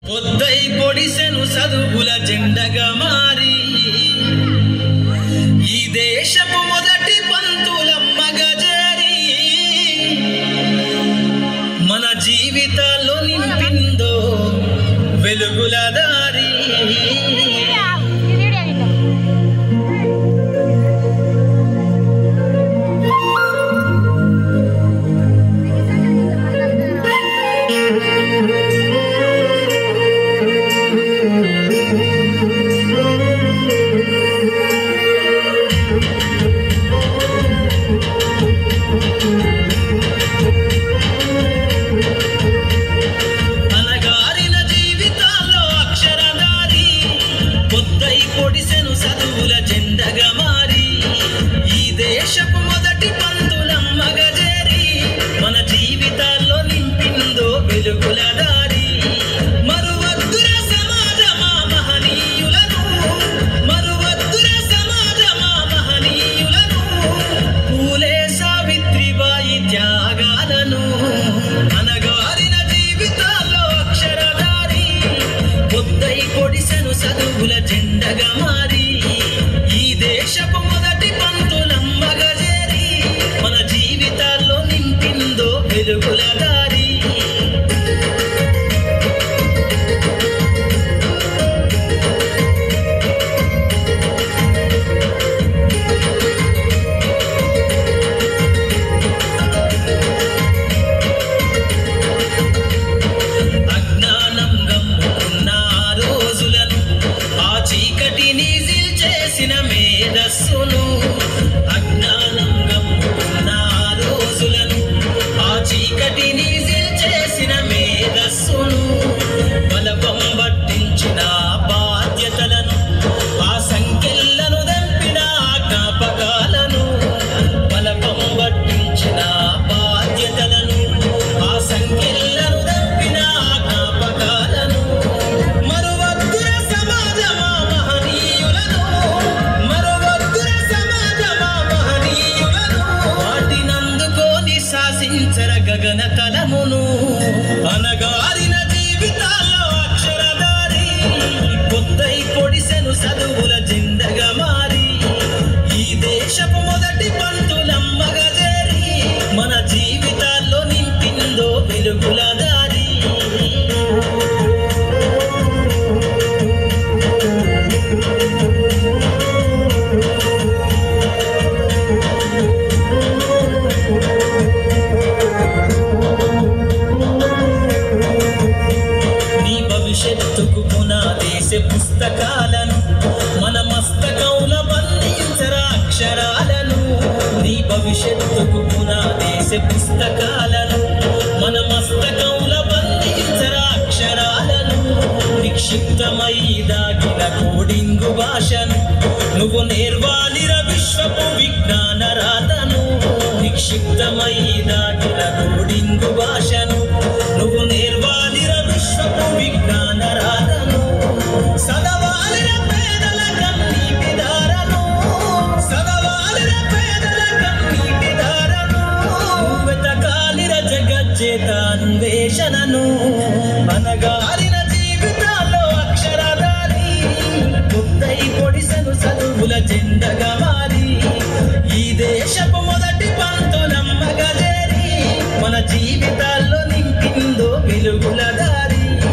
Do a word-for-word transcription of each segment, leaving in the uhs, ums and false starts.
పొద్దై పొడిసెను చదువుల జెండగా మారి ఈ దేశపు మొదటి పంతులమ్మగా చేరి మన జీవితాల్లో నింపిందో వెలుగుల దారి. చదువుల జెండగా మారి ఈ దేశపు మొదటి పంతులమ్మగా చేరి మన జీవితాల్లో నింపిందో వెలుగుల దారి. అజ్ఞానం గమ్ముకున్న రోజులను ఆ చీకటిని చేసిన మేధస్సును బలపం పట్టించిన బాధ్యతలను ఆ సంఖ్యలను దంపిన జ్ఞాపకాలను బలపం పట్టించిన బాధ్యతలను ఆ సంఖ్యలను దంపిన జ్ఞాపకాలను మరువద్దుర సమాజమా మహనీయులను శాసించర గగన తలమును అనగారిన జీవితాల్లో అక్షరధారి పొద్దై పొడిసెను చదువుల జెండగా మారి ఈ దేశపు మొదటి పంతులమ్మగా చేరి మన జీవితాల్లో నింపిందో వెలుగుల దారి. భవిష్యత్తుకు పునాదేశ పుస్తకాలను మన మస్తకౌల బంధించరా అక్షరాలను. నీ భవిష్యత్తుకు పునాదేశ పుస్తకాలను మన మస్తకౌల బంధించరా అక్షరాలను. నిక్షిప్తమై దాగిన కోడింగు భాషను నువ్వు నేర్వాలిర విశ్వపు విజ్ఞాన రాతను. నిక్షిప్తమై దాగిన కోడింగు భాషను నువ్వు నేర్వాలిర విశ్వపు విజ్ఞాన రాతను. సదవాలిర పేదల కన్నీటి దారను సదవాలిర పేదల కన్నీటి దారను వెతకాలిర జగజ్జేత అన్వేషణను అనగారిన జీవితాల్లో అక్షరధారి పొద్దై పొడిసెను చదువుల జెండగా మారి ఈ దేశపు మొదటి పంతులమ్మగా చేరి మన జీవితాల్లో నింపిందో వెలుగుల దారి.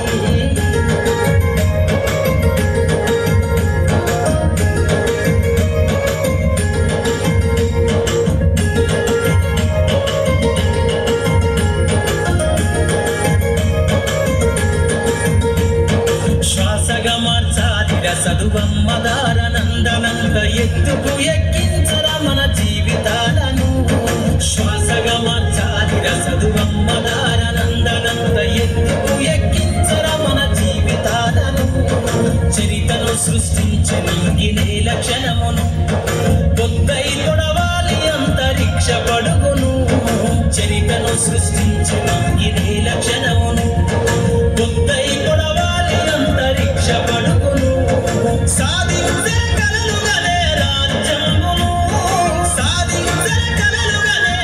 శ్వాసగా మార్చాలిర చదువమ్మ దారనందనంద ఎత్తుకు ఎక్కించర మన జీవితాలను. శ్వాసగా మార్చాలిర చదువమ్మ దారనందనంద ఎత్తుకు ఎక్కించర మన జీవితాలను. చరితను సృష్టించని నేల క్షణమును పొద్దై తొడవాలి అంతరిక్ష పడుగును. చరితను సృష్టించని నేల క్షణమును పొద్దై తొడవాలి అంతరిక్ష పడుగును. సాధించే కలలుగనే రాజ్యమును సాధించే కలలుగనే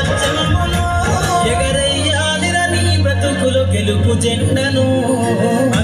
రాజ్యమును ఎగరయ్యాలిర నీ బ్రతుకులు గెలుపు జెండను